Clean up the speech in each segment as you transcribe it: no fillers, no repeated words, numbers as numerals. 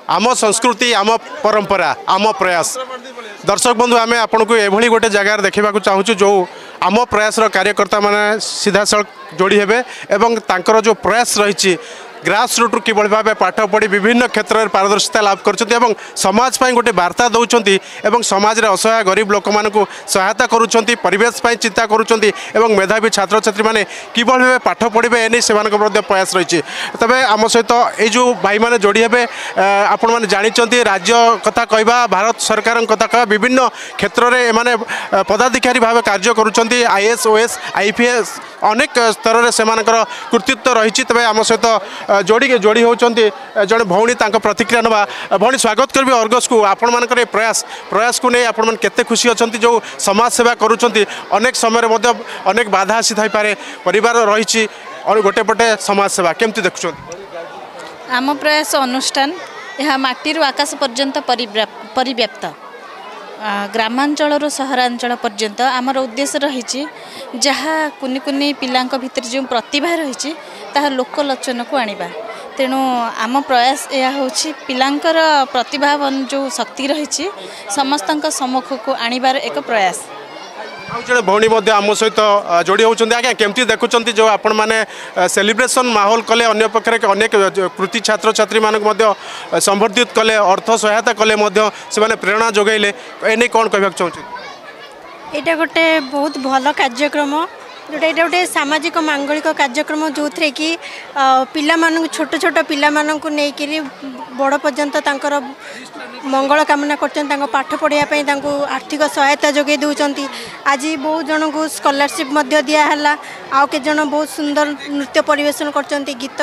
आम संस्कृति आम परंपरा आम प्रयास दर्शक बंधु आम आपन को एभली गोटे जगार देखा चाहूँ जो आम प्रयास कार्यकर्ता माने सीधा सड़क जोड़ी हेबे एवं तांकर जो प्रयास रही ग्रास रूट कि भाव पाठ पढ़ी विभिन्न क्षेत्र में पारदर्शिता लाभ कर समाज पाई गोटे वार्ता दौरान समाज में असहाय गरीब लोक मानू सहायता करुँच परिवेश चिंता करुँच मेधावी छात्र छात्री मैंने कि भाव पाठ पढ़े एने से प्रयास रही तबे आम सहित ये जो भाई मैंने जोड़ी हे आपण मैंने जानते राज्य कथा कहवा भारत सरकार कथा कह विभिन्न क्षेत्र में एमाने पदाधिकारी भाव कार्य करुँच आईएएस ओएस आईपीएस अनेक स्तर में से कृतित्व रही तबे आम सहित जोड़ी होती जड़े भौणी प्रतिक्रिया नवा भौणी स्वागत करी अर्गस को आपण मान प्रयास को नहीं आपण मैंने केते खुशी अच्छा जो समाज सेवा करुँच अनेक समय अनेक बाधा आसी थाई पारे परिवार रही और गोटे पटे समाज सेवा केमती देखुं आम प्रयास अनुष्ठान यह माटीर आकाश पर्यंत परिव्याप्त ग्रामांचल सहरांचल पर्यंत आमर उद्देश्य रही जहाँ कुनी कुनी पिलांक भितर जो प्रतिभा रही ताहा लोकलोचन को आनिबा तेणु आम प्रयास यह हूँ पिलांकर प्रतिभावान जो शक्ति रही समस्त सम्मुख को आनिबार एक प्रयास जो भौणी आम सहित जोड़ी होती आज्ञा केमती देखुं जो आपण मैंने सेलिब्रेशन माहौल कले अन्य पक्षरे अनेक कृति छात्र छात्री मानक संवर्धित कले अर्थ सहायता कले से प्रेरणा जोगैले एने कौन कहना चाहूँ यहाँ गोटे बहुत भल कार्यक्रम जोटा यहाँ गोटे सामाजिक मांगलिक कार्यक्रम जो थे कि पिला छोट छोट पिला नहीं बड़ पर्यंत मंगल कामना कर पाठ पढ़ाई आर्थिक सहायता जोगे दूसरी आज बहुत जन को स्कॉलरशिप दिहला आउ के जन बहुत सुंदर नृत्य परिवेशन कर गीत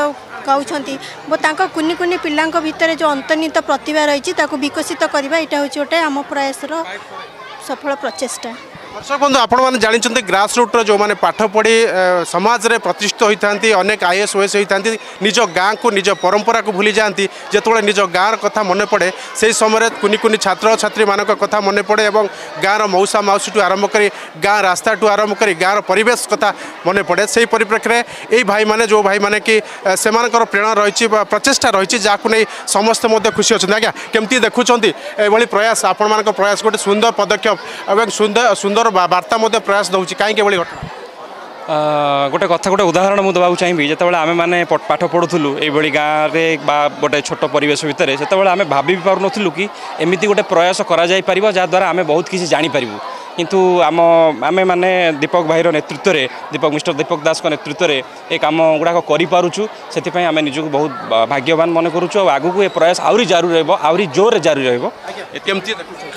गाँव कुनी कुनी पिला भितर जो अंतर्निहित प्रतिभा रही विकसित करवा यहाँ हूँ गोटे आम प्रयास सफल प्रचेष्टा दर्शक बंधु आपण मैंने जानते ग्रास रूट जो मैंने पाठ पढ़ी समाज में प्रतिष्ठित होती अनेक आईएएस ओएस होती निज गाँ को निज परंपरा को भूली जाती जिते निज गाँव कथा मन पड़े से समय कुनी कुनी छात्र छात्री मान कथा मन पड़े और गाँव मौसा माउसी आरंभ कर गाँ रास्ता आरंभ कर गाँव परिवेश कथा मन पड़े से परिप्रेक्षी यही भाई मैंने जो भाई मैंने कि से प्रेरणा रही प्रचेषा रही जहाँ नहीं समस्त खुशी अच्छा आज्ञा केमती देखुं ये प्रयास आपण मान प्रयास गोटे सुंदर पदक्षेप और सुंदर सुंदर वार्ता प्रयास दूँ कहीं घटना गोटे कथा गोटे उदाहरण मुझे देवाक चाहिए जिते आम मैंने पाठ पढ़ुलु ये गाँव में गोटे छोट परिवेश भितर से आम भाभी पार नु कि एमती गोटे प्रयास कर जहाद्वारा आम बहुत किसी जापर किंतु आम आम मैंने दीपक भाईर नेतृत्व में मिस्टर दीपक दास नेतृत्व में ये कम गुड़ाक करूँ से आम निजक बहुत भाग्यवान मन करूँ आगू ये प्रयास आहरी जारी रही जोर जारी रही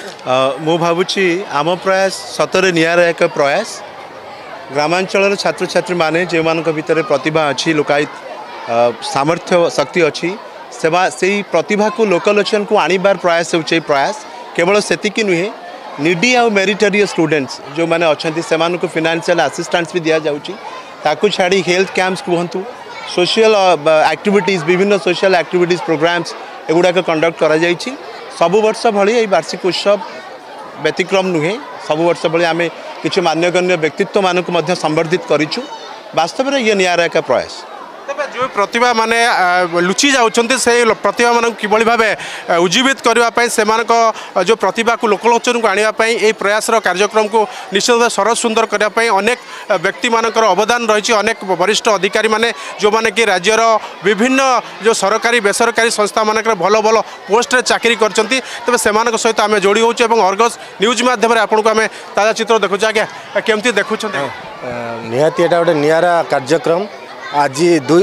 मु भावुची आम प्रयास सतरे नियार एक प्रयास ग्रामांचल छात्र छात्री माने जो मान भितर प्रतिभा अच्छी लोकायत सामर्थ्य शक्ति अच्छी से प्रतिभा को लोकलोचन को आनिबार प्रयास होचे प्रयास केवल सेतिकी नुहे निडी आ मेरिटोरियस स्टूडेंट्स जो मैंने अच्छा से फाइनेंशियल असिस्टेंस भी दि जाऊँगी ताकू छाड़ी हेल्थ कैंप्स कहतु सोशल एक्टिविटीज विभिन्न सोशल एक्टिविटीज प्रोग्राम्स एगुड़ाक कंडक्ट करा जाइछि सबु वर्ष भली वार्षिक उत्सव व्यतिक्रम नुहे सबु वर्ष भली आम किसी मान्यगण्य व्यक्तित्व मानक संवर्धित करूँ वास्तव में ये नियारा एक प्रयास जो प्रतिभा माने लुचि जाउछन्ते से प्रतिभा मान किभली भाव उज्जीवित करने से जो प्रतिभा को लोकलोचन को आने ये प्रयास कार्यक्रम को निश्चित सरल सुंदर करने अनेक व्यक्ति मानकर अवदान रही अनेक वरिष्ठ अधिकारी माने जो माने कि राज्यर विभिन्न जो सरकारी बेसरकारी संस्था मानक भल भल पोस्ट चाकरी करछन्ती तबे सेमानक सहित आम जोड़ी होउछ अर्गस न्यूज माध्यम आपन को आम ताजा चित्र देखुछ आज्ञा केमती देखुछन्ते निहाती एटा गोटे नियारा कार्यक्रम आज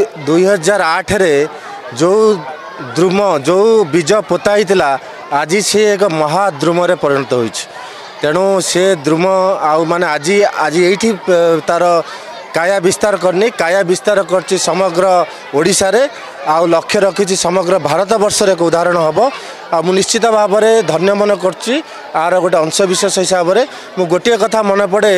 2008 रे जो द्रुम जो बीज पोताई आज से एक महाद्रुम रे परिणत होइछ तेणु से द्रुम आउ माने आज आज ये तार काया विस्तार करनी काया विस्तार कर समग्र ओडिशा रे आउ लक्ष्य रखी समग्र भारत वर्ष एक उदाहरण हम आ निश्चित भाव में धन्य मन कर गोटे अंशविशेष हिसाब से मु गोटे कथा मन पड़े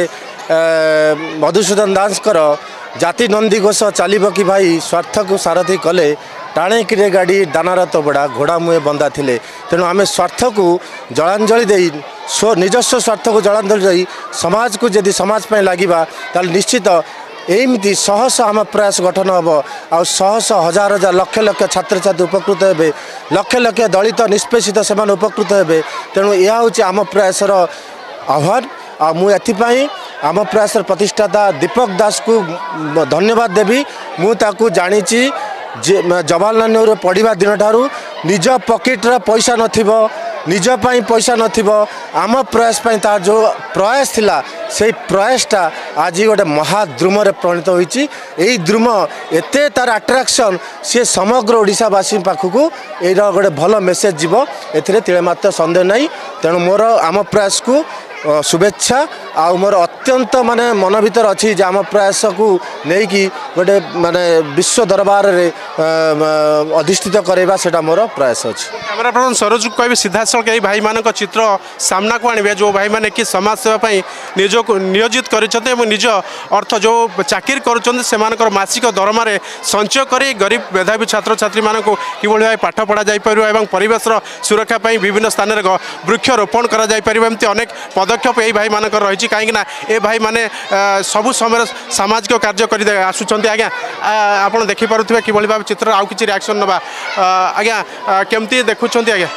मधुसूदन दासकर जाति नंदी घोष चलो कि भाई स्वार्थ को सारथी कले टाणे किरे गाड़ी दानार तो बड़ा घोड़ा मुहे बंदा थिले तेणु आम स्वार्थ को जलांजलि दे निजस्व स्वार्थ को जलांजलि दे समाज को यदि समाज लगे निश्चित एमती शह शह आम प्रयास गठन हम आ शह शह हजार हजार लक्ष लक्ष छात्र छात्री उपकृत हे लक्ष लक्ष दलित निष्पेषित से उपकृत हे तेणु यह हूँ आम प्रयासर आह्वान आ मुझे आम प्रयासर प्रतिष्ठाता दीपक दास को धन्यवाद देवी मुझे जानी जवाहरलाल नेहरू पढ़ा दिन ठारू निज पकेट्र पैसा नथिबो निजपाई पैसा नथिबो आम प्रयास तार जो प्रयास थिला से प्रयासटा आज गोटे महाद्रुम परिणत होती यही द्रुम एत तार अट्राक्शन सी समग्र ओडिशावासी पाखक ये गोटे भल मेसेज जीव एमात्र सन्देह नहीं तेणु मोर आम प्रयास को शुभेच्छा आ मोर अत्यंत माने मन भीतर अच्छी आम प्रयास को लेकिन गोटे माने विश्व दरबार रे अधिष्ठित करवा सेटा मोर प्रयास अच्छी। कैमरा पर्सन सरोज को कह सीधा सड़क यही भाई मान चित्र सामना को आने जो भाई मैंने कि समाज सेवा निज को नियोजित कर निज अर्थ जो चाकरी कर मासिक दरमार संचय कर गरीब मेधावी छात्र छात्री मान कि भाई पाठ पढ़ा जापर परिवेश सुरक्षा विभिन्न स्थान में वृक्षरोपण करमती अनेक पदक्षेप यही भाई मानक रही कहीं ए भाई माने सबु समय सामाजिक कार्य कर आसुँच आज्ञा आप देखिपे कि भाव चित्र आउ कि रिएक्शन नवा आज्ञा केमती देखुं आज्ञा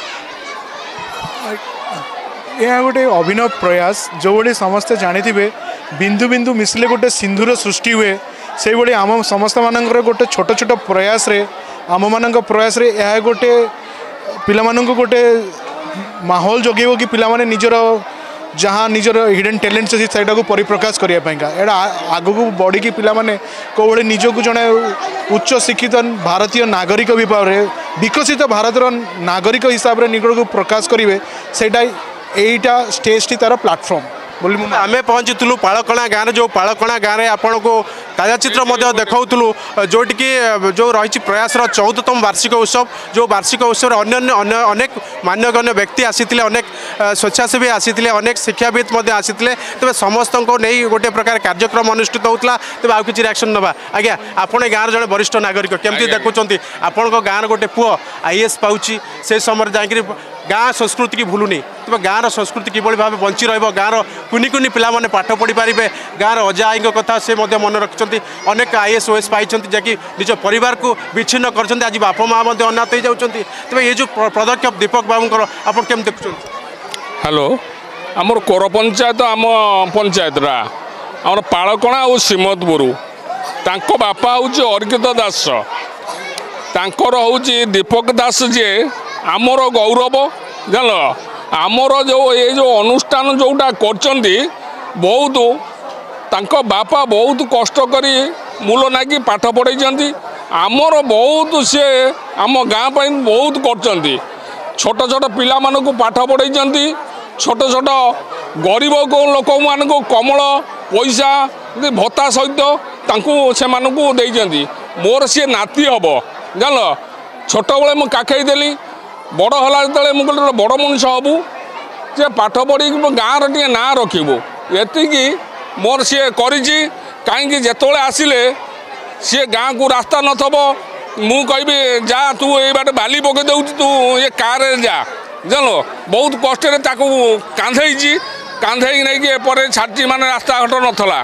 यह गोटे अभिनव प्रयास जो भाई समस्ते जानी बिंदु बिंदु मिसले गोटे सिंधुर सृष्टि हुए से भाई आम समस्त मानकर गोटे छोट छोट प्रयास रे आम मान प्रयास रे यह गोटे पिला गोटे माहौल जगेब कि पिला निजर जहाँ निजर हिडन टैलेंट्स अच्छी से परिप्रकाश करने आग को बढ़ी कि पिला माने कौन निजक जड़े उच्च शिक्षित भारतीय नागरिक भाव में विकसित भारतर नागरिक हिसाब से निकट को प्रकाश करेंगे सेटा यहीटा स्टेज टी तार प्लाटफर्म बोली आम पहुँचुलू पालकणा गाँव जो पालकणा गाँव आपन को ताजा चित्र देखाऊलु जोटिकी जो रही प्रयास 14तम वार्षिक उत्सव जो वार्षिक उत्सव अन्य अनेक मान्यगण्य व्यक्ति आसी अनेक स्वेच्छासेवी आसी अनेक शिक्षाविद आसी तेज समस्त को नहीं गोटे प्रकार कार्यक्रम अनुष्ठित होता तेज आउ कि रिएक्शन नवा आज्ञा आपण गाँव जड़े वरिष्ठ नागरिक केमती देखुं आपण गाँव गोटे पुओ आईएएस पाँच से समय जाकि गाँ संस्कृति की भूलुनी तेज गाँव संस्कृति किभली भाव बंची रगाँव कुनि कुनि पिला माने पाठ पढ़ी पारे गाँव अजा आई कथा से मन रखिंट अनेक आईएएस ओएस पाई जहाँकि निज परिवार को विच्छिन्न कर आज बापा माँ अनाथ हो जाती तेज ये जो पदक्षेप दीपक बाबूर आप केम देखुं। हेलो आमर कोर पंचायत आम पंचायतरा आम पालकणा और श्रीमतपुर तांको बापा हूँ अर्कित दास तांकर हूँ दीपक दास जे आमर गौरव जान आमर जो ये जो अनुष्ठान जोटा कर बहुत तांको बापा बहुत कष्ट करी मूल नागी पाठ पढ़ाई आमर बहुत सी आम गाँ बहुत कर छोट छोट पिला मानक पाठ पढ़ाई छोट छोट गरीब लोक मान कमल पैसा भत्ता सहित से देती मोर सी नाती हम जान छोट बेले मुझे काखेई देली बड़ है जो मुझे बड़ मनुष्य हबू जे पाठ पढ़ी गाँव टे ना रखू ये मोर सी कहीं जिते आसिले सी गाँ को रास्ता नथब मु कहि जा तू ये बाटे बाली पकई दे तू ये कार जा जान बहुत कष्ट कांधे कांधे नहीं एपटे छाड़ी माने रास्ता घाट नाला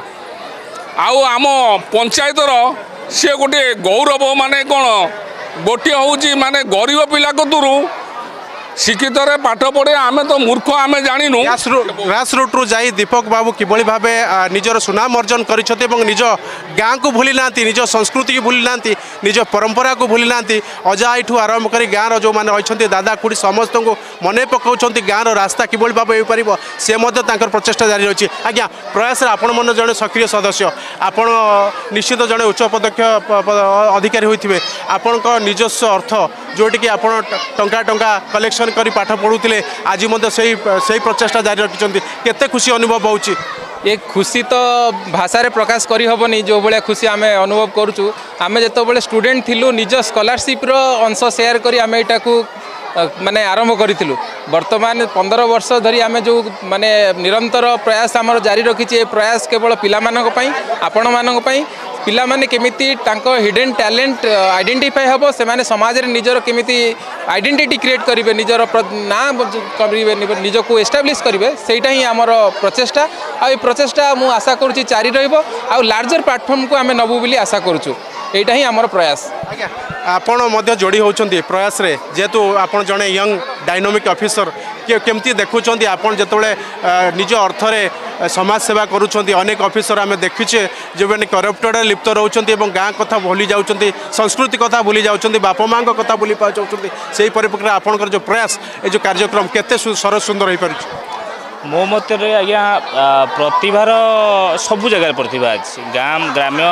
आउ आम पंचायतर सी गोटे गौरव माने कौन गोटे हूँ माने गरीब पिला कतुरु शिक्षित पाठ पढ़े आम तो मूर्ख आम जानू ग्रास रूट रू जाई दीपक बाबू किभली भाव निजर सुनाम अर्जन कर निज गाँ को भूली ना निज संस्कृति की भूली ना निज परंपरा को भूली ना अजा ठू आरंभ कर गाँव जो मैंने रही दादा खुड़ी समस्त को मन पकाउं गाँव रास्ता किभली भाव हो सी प्रचेषा जारी रही आज्ञा प्रयास आपण मन जड़े सक्रिय सदस्य आपण निश्चित जड़े उच्च पदक्षेप अधिकारी होते आपण निजस्व अर्थ जोटिकी आप टंका टंका कलेक्शन करी पाठ पढ़ुले आज से प्रचेषा जारी रखिंट केते खुशी अनुभव हो ये खुशी तो भाषा रे प्रकाश करी हबनी जो भाया खुशी आम अनुभव करूँ आम जो स्टूडेंट थिलु निज स्कॉलरशिप रो अंश शेयर करी आम एटा को माने आरंभ करूँ वर्तमान 15 वर्ष धरी आम जो माने निरंतर प्रयास आमर जारी रखी प्रयास केवल पिला मानक पई आपण मानक पई पिला माने केमिति तांको हिडन टैलेंट आइडेंटिफाई हम से समाज रे निजर केमिति आइडेंटिटी क्रिएट करेंगे निजर ना करेंगे निज को एस्टाब्लीश करेंगे सेटा ही आमर प्रचेष्टा आ प्रचेष्टा मु आशा करुँच जारी रहिबो आ लार्जर प्लेटफॉर्म को आम नबू बोली आशा करुचु एटा ही आमर प्रयास। आज्ञा आपण मध्य जोड़ी होचंती प्रयास रे जेतु आपण जने यंग डायनामिक ऑफिसर केमती देखुंट आपड़ जिते निज अर्थ रे समाज सेवा करुँच अनेक ऑफिसर आम देखीचे जो मैंने करप्टेड लिप्त रोच गाँ कथा भूली जाऊँच संस्कृति कथा भूली जाऊँच बापा माँ कथा भूली पाँच से परिप्रेक्षी आपंकर जो प्रयास ये जो कार्यक्रम केते सरस सुंदर हो पार मो मत आज्ञा प्रतिभार सबु जगह प्रतिभा अच्छी गाँ ग्राम्य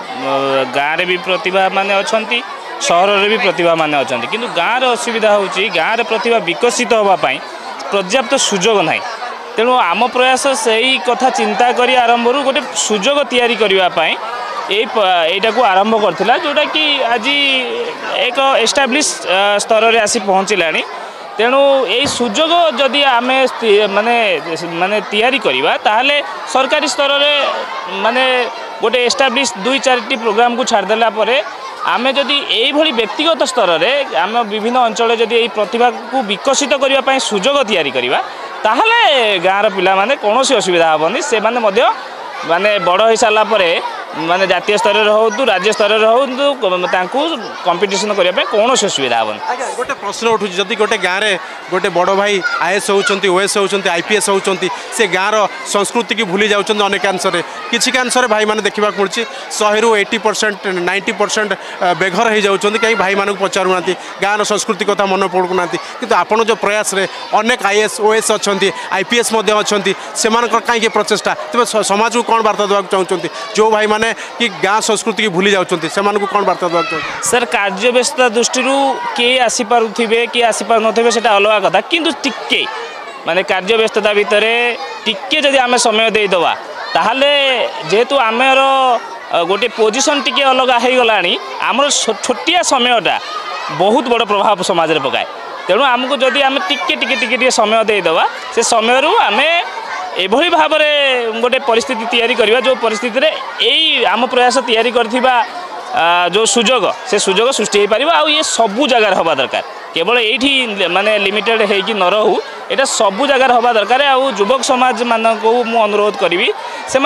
गाँव में भी प्रतिभा माने अच्छा सहर में भी प्रतिभा माने अच्छा किंतु गाँव असुविधा होची गाँव प्रतिभा विकसित होगापाई पर्याप्त सुजोग ना तेणु आम प्रयास से ही कथा चिंता करी आरंभ गोटे सुजोग तैयारी करने यहीटा को आरंभ करथिला जोटा कि आज एक एस्टाब्लिश स्तर में आसी पहुँचला तेणु यही सुजोग जदि आम माने माने तैयारी करवा ताहले सरकारी स्तर में माने गोटे एस्टाब्लिश 2-4टी प्रोग्राम को छाड़देला परे आमे जदि यही व्यक्तिगत स्तर में आम विभिन्न अंचल जदि यही प्रतिभा को विकसित करने सुजोग तैयारी करवा ताहले गाँव पिला माने कौन असुविधा हेनी से माने बड़ हो सारा माने जातीय स्तर हो राज्य स्तर हो कंपिटिशन करने कौन असुविधा हेनी। गोटे प्रश्न उठू जदि गोटे गाँव में गोटे बड़ भाई आईएएस होती ओएस होती आईपीएस होती से गाँव संस्कृति की भूली जाऊँ अनेकांश किसी कांश भाई मैंने देखा मिली 100-80% 90% बेघर हो जाऊँच कहीं भाई मानक पचारूना गाँव संस्कृति कथा मन पड़ूना कि आपड़ जो प्रयास रे अनेक आईएएस ओएस अच्छा आईपीएस अच्छा से कहीं प्रचेषा तेज समाज को कौन वार्ता देवाक चाहते जो भाई मैंने कि गाँ संस्कृति की भूली जाऊँ से कौन वार्ता देवाक चाहते सर कार्य व्यस्तता दृष्टि किए आसीपारे कि आसीपार नथिबे सेटा अलग कथा किंतु टिके माने कार्य व्यस्तता भितर टिके जदि आमे समय देदवा ताहले जेहेतु आमेर गोटे पोजिशन टिके अलग हो गलानी आमर छोटिया समयटा बहुत बड़ प्रभाव समाज रे पकाए तेणु आमको जदि आम टिके टिके टिके टिके समय देदवा से समय आमे एभली भाव में गोटे परिस्थिति तैयारी करवा जो परिस्थिति रे यही आम प्रयास तैयारी करथिबा जो सुजोग से सुजोग सृष्टि हो पार आ ये सबू जगार हवा दरकार केवल ये माने लिमिटेड होगी न रहू यहाँ सबू जगार हवा दरकार आ युवक समाज मान को मु अनुरोध करी से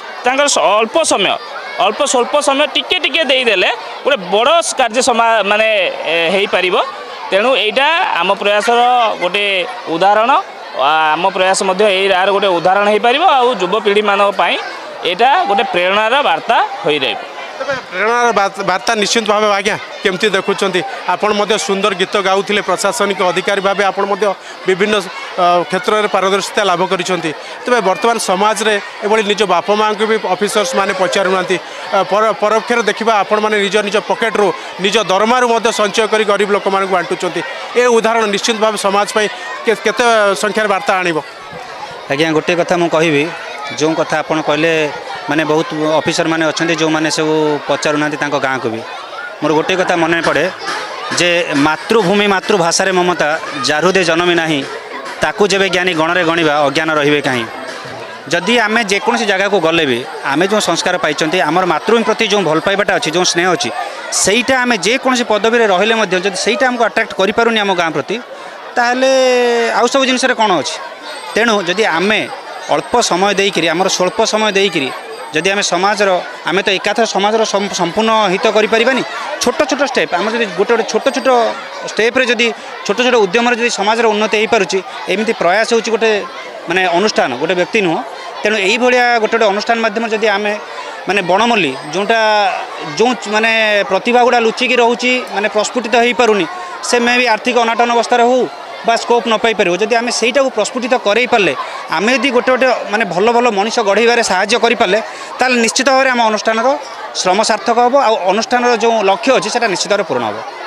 अल्प समय अल्प स्वल्प समय टिके टिके देदेले गोटे बड़ कार्य माने हो पार तेणु यहाँ आम प्रयास गोटे उदाहरण आम प्रयास यार गोटे उदाहरण हो पार आ युवपीढ़ी मानी यहाँ गोटे प्रेरणार वार्ता हो रही प्रेरणार वार्ता निश्चित भाव आज्ञा केमती देखुं आपण सुंदर गीत गाउथिले प्रशासनिक अधिकारी भाव आपण विभिन्न क्षेत्र में पारदर्शिता लाभ करिसेंती तेज वर्तमान समाज रे एभली निज बापा माँ को भी ऑफिसर्स माने पचारूना परोक्ष देखा आपण मैंने निज निज पकेट रू निज दरमार संचय कर गरीब लोक मानक बांटुंट ए उदाहरण निश्चित भाव समाज केते संख्यार वार्ता आणिबो। आज्ञा गोटे कथा मु कहबी जो कथा आपन कहले माने बहुत ऑफिसर माने अच्छे जो माने सब पचारूना गाँ को भी मोर गोटे कथा मन पड़े जे मातृभूमि मातृभाषा रे ममता जाहृदे जन्मी नाही ताकू जेबे ज्ञानी गणरे गणिबा अज्ञान रहिबे काहीं जदि आमे जेकोसी जगह को गले भी आमे जो संस्कार पाइछंती आमर मातृभूमि प्रति जो भल पाइबाटा अच्छी जो स्नेह अच्छी सेटा आमे जेकोसी पदवी रहिले मध्य जदि सेटा हमको अट्राक्ट करि पारुनी आम गाँ प्रति ताहले आउ सब जिनिस रे कोन अछि तेणु जदि आमे अल्प समय देइकरी आमर स्वल्प समय देइकरी जदि आम समाजर आम तो एकाथर समाजर संपूर्ण हित करें छोट छोट स्टेप आम जब गोटे गोटे छोट छोट स्टेप्रे जदि छोट छोट उद्यम जदि समाजर उन्नति हो पारुची एमती प्रयास होची गोटे माने अनुष्ठान गोटे व्यक्ति नुह तेणु यही भाया गोटे गोटे अनुष्ठान माध्यम जदि आम माने बणमल्ली जोटा जो माने प्रतिभा गुड़ा लुचिकी रोची माने प्रस्फुटित हो पारुनी से मे भी आर्थिक अनाटन अवस्था हो बा स्कोप न पाई पार जदि आम से प्रस्फुटित कर पारे आम यदि गोटे गोटे माने भल भल मनीष गढ़ार साहाय्य करें ताल निश्चित भाव में आम अनुष्ठान श्रम सार्थक हम आ अनुष्ठान जो लक्ष्य अच्छी निश्चित भाव पूर्ण हम।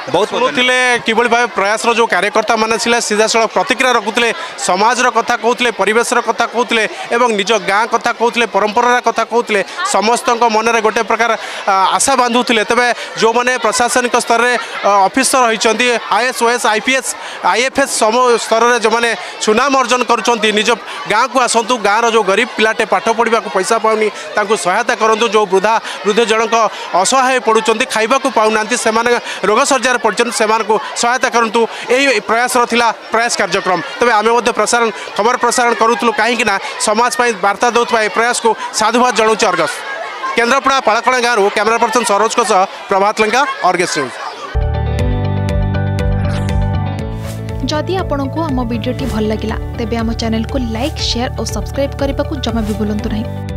बहुत शुणुले किभଳି भाव प्रयास जो कार्यकर्ता मैंने सीधा सड़क प्रतिक्रिया रखुले समाज कथा कहते परिवेश कथा कहते निज गाँ कथा कहते परंपरा कथा कहते समस्त मन में गोटे प्रकार आशा बांधुले तेज जो मैंने प्रशासनिक स्तर में ऑफिसर रही IAS IPS IFS सम स्तर में जो मैंने सुनाम अर्जन कर निज गाँ को आसतु गाँव जो गरीब पिलाटे पाठ पढ़ा पैसा पाऊनी सहायता करूँ जो वृद्ध जनक असहाय पड़ुंट खाइबा पाऊना से रोग सर्जार पड़ते से सहायता करूँ यही प्रयास प्रयास कार्यक्रम तेज आम प्रसारण खबर प्रसारण करूँ कहीं समाज वार्ता दौरा प्रयास को साधुवाद जनाऊँ अर्गस केन्द्रापड़ा पाड़कणा गाँव camera person Saroj Prabhat Lanka Argus news. जदि आपंक आम भिडी भल लगा तेब आम चैनल को लाइक शेयर और सब्सक्राइब करने को जमा भी भूलु नहीं।